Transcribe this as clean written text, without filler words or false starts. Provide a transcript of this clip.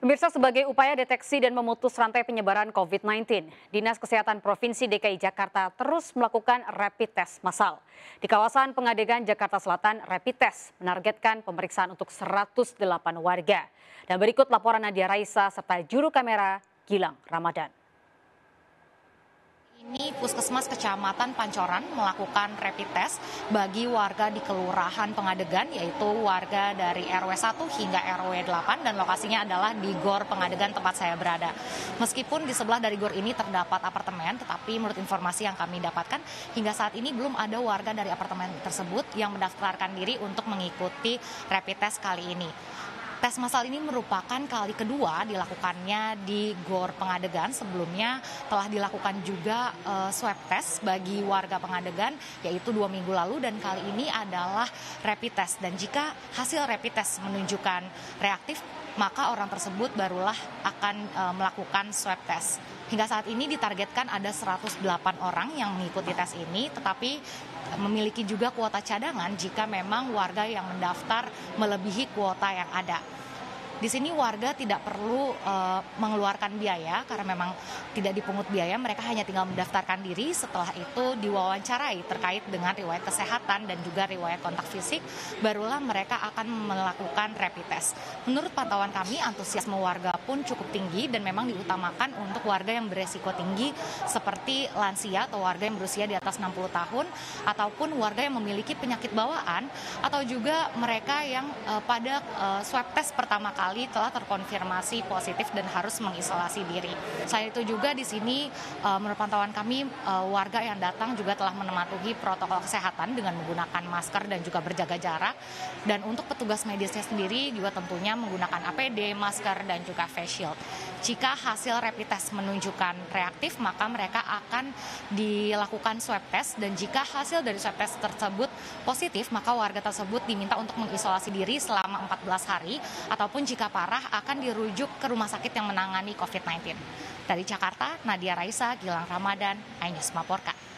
Pemirsa, sebagai upaya deteksi dan memutus rantai penyebaran COVID-19, Dinas Kesehatan Provinsi DKI Jakarta terus melakukan rapid test massal. Di kawasan Pengadegan, Jakarta Selatan, rapid test menargetkan pemeriksaan untuk 108 warga. Dan berikut laporan Nadia Raisa serta juru kamera Gilang Ramadan. Ini Puskesmas Kecamatan Pancoran melakukan rapid test bagi warga di Kelurahan Pengadegan, yaitu warga dari RW 1 hingga RW 8 dan lokasinya adalah di Gor Pengadegan tempat saya berada. Meskipun di sebelah dari Gor ini terdapat apartemen, tetapi menurut informasi yang kami dapatkan hingga saat ini belum ada warga dari apartemen tersebut yang mendaftarkan diri untuk mengikuti rapid test kali ini. Tes massal ini merupakan kali kedua dilakukannya di Gor Pengadegan. Sebelumnya telah dilakukan juga swab test bagi warga Pengadegan, yaitu 2 minggu lalu, dan kali ini adalah rapid test. Dan jika hasil rapid test menunjukkan reaktif, maka orang tersebut barulah akan melakukan swab test. Hingga saat ini ditargetkan ada 108 orang yang mengikuti tes ini, tetapi memiliki juga kuota cadangan jika memang warga yang mendaftar melebihi kuota yang ada. Di sini warga tidak perlu mengeluarkan biaya karena memang tidak dipungut biaya, mereka hanya tinggal mendaftarkan diri. Setelah itu diwawancarai terkait dengan riwayat kesehatan dan juga riwayat kontak fisik, barulah mereka akan melakukan rapid test. Menurut pantauan kami, antusiasme warga pun cukup tinggi dan memang diutamakan untuk warga yang beresiko tinggi seperti lansia atau warga yang berusia di atas 60 tahun ataupun warga yang memiliki penyakit bawaan atau juga mereka yang pada swab test pertama kali telah terkonfirmasi positif dan harus mengisolasi diri. Selain itu juga di sini menurut pantauan kami warga yang datang juga telah mematuhi protokol kesehatan dengan menggunakan masker dan juga berjaga jarak. Dan untuk petugas medisnya sendiri juga tentunya menggunakan APD, masker dan juga face shield. Jika hasil rapid test menunjukkan reaktif, maka mereka akan dilakukan swab test, dan jika hasil dari swab test tersebut positif, maka warga tersebut diminta untuk mengisolasi diri selama 14 hari ataupun jika parah akan dirujuk ke rumah sakit yang menangani COVID-19. Dari Jakarta, Nadia Raisa, Gilang Ramadan, iNews melaporkan.